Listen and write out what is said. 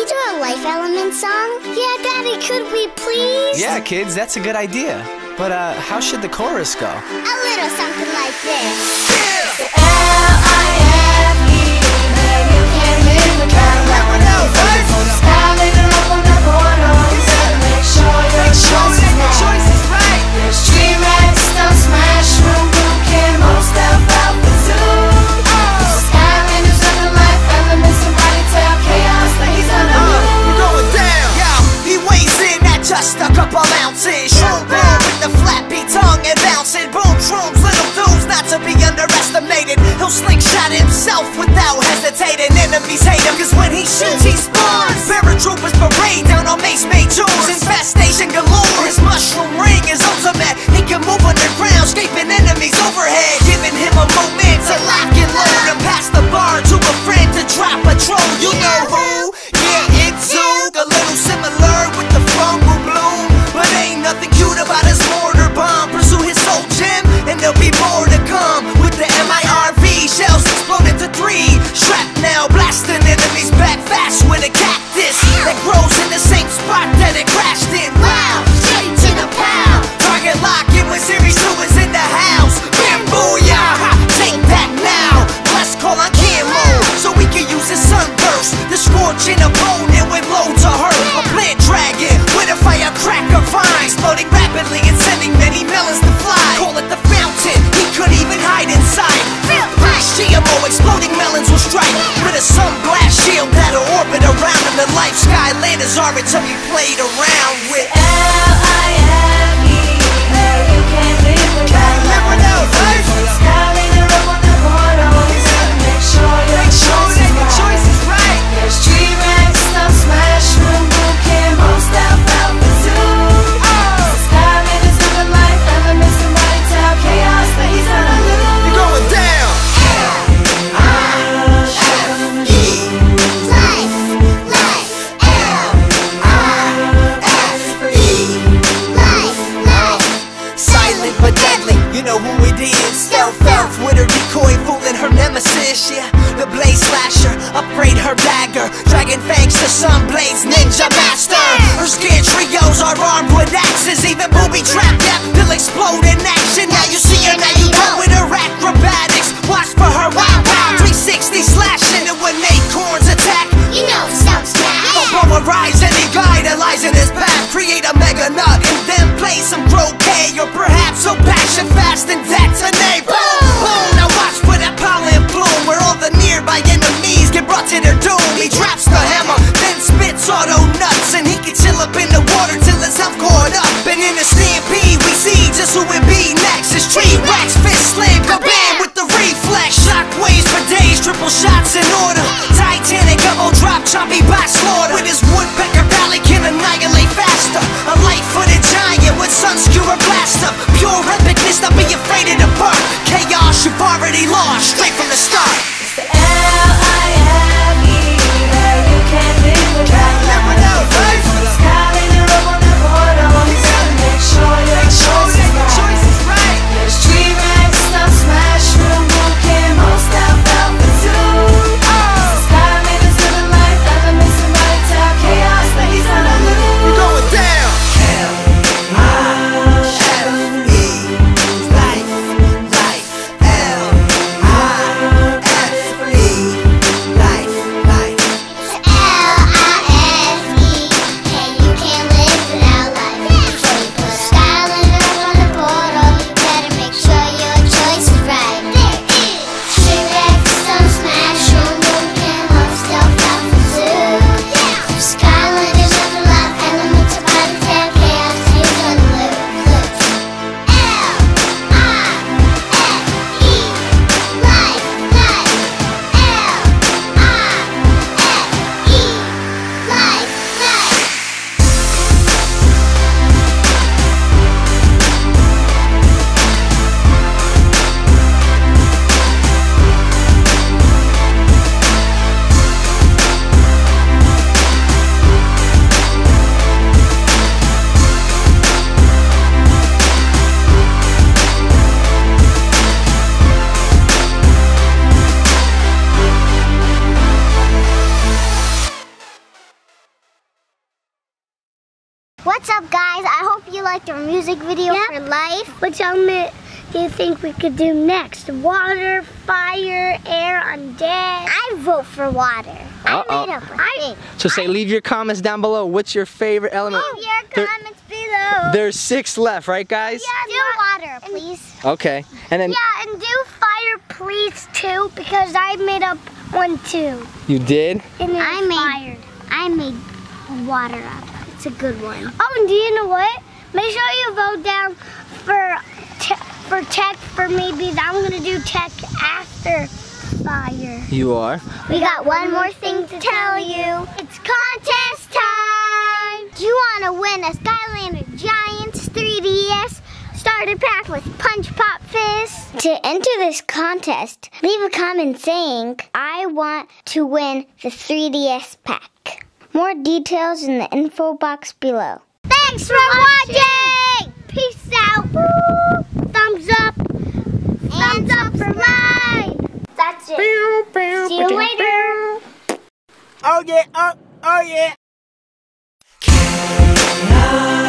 do a life element song? Yeah, Daddy, could we please? Yeah, kids, that's a good idea. But how should the chorus go? A little something like this. L-I-F-E, you can't live without life. Skylander up on the portal. Make sure your choice is right. There's tree rats, Stump, smash, Shroom, Camo, stuff out the Zook. Skylanders of the life elements, somebody tell Kaos that he's on the move. You're going down. Yo, he weighs in at just a couple ounces. Shroom with the flat beat tongue and bouncing. Boom, shrooms, little dudes not to be underestimated. He'll slingshot himself without hesitating. Enemies hate him, cause when he shoots, he spawns. Paratroopers parade down on Mace May Jewels. Infestation galore. His mushroom ring is ultimate. He can move underground, escaping enemies overhead. Giving him a moment to lock and load and pass the bar to a friend to drop a troll. You know who? Yeah, it's Zook. A little similar with the fungal bloom, but ain't nothing cute about his mortar bomb. Pursue his soul gem, and there'll be more to come. With the MIRV, shells explode into 3. Shrapnel blasting enemies back fast with a cactus that grows in the same spot that it crashed in. Wow, straight to the pow. Target lock in when Series 2 is in the house. Bam, booyah, take that now. Let's call on Camo, so we can use his sunburst to scorch an opponent with loads of hurt. A plant dragon with a firecracker vine, exploding rapidly and sending many melons to fly. Call it the fountain, he could even hide inside. Camo, exploding melons will strike with a sun-blast shield that'll orbit around him. The life Skylanders are until you played around with L-I-F-E, you can't live without life. Skylander up on the portal. Make sure your choice is right. There's tree rats, Stump, smash, Shroom, Camo, stuff out the Zook. Skylanders of the life elements, somebody tell Kaos that he's on the loose. You're going down. But deadly, you know who it is. Stealth elf with her decoy fooling her nemesis. Yeah, the blade slasher, upgrade her dagger. Dragon fangs to sun blades, ninja master. Her scared trios are armed with axes. Even booby trap, yeah, they'll explode in action. Now you see her, now you know with her acrobatics. Watch for her wow wow, 360 slashing. And when acorns attack, You know Stump's cat. polarize any guy that lies in his path. Create a mega nut and then play some croquet, or perhaps so passion fast and detonate. Boom, boom. Now watch for that pollen bloom, where all the nearby enemies get brought to their doom. He drops the hammer, then spits auto nuts, and he can chill up in the water till his health caught up. And in a stampede, we see just who it be next. His tree racks, fist slam, kabam with the reflex. Shockwaves for days, triple shots in order. Titanic double drop, choppy by slaughter. With his woodpecker valley can annihilate faster. A light-footed giant with sunskewer blaster. Pure epicness, not be afraid of the bark. Chaos you've already lost, straight from the start. It's the L-I-F-E, you can't live without life. Skylander up on the portal. Make sure your choice is right. There's tree rats, Stump, smash, Shroom, Camo, stuff out the Zook. Skylanders of the life elements, somebody tell Kaos that he's on the loose. You're going down. L-I-F-E, life, L-I-F-E. select our music video for life. Which element do you think we could do next? Water, fire, air, undead? I vote for water. I made up a thing. So leave your comments down below. What's your favorite element? Leave your comments below. There's 6 left, right, guys? Yeah, do water, please. Okay. And then yeah, and do fire, please, too, because I made up one too. You did? And I made water up. It's a good one. Oh, and do you know what? Make sure you vote down for tech for maybe I'm gonna do tech after fire. You are? We got one more thing to tell you. It's contest time! Do you wanna win a Skylander Giants 3DS starter pack with Punch Pop Fizz? To enter this contest, leave a comment saying, I want to win the 3DS pack. More details in the info box below. Thanks for watching! Peace out! Thumbs up! Thumbs up for mine! That's it. See you later! Oh yeah, oh yeah! Kaos.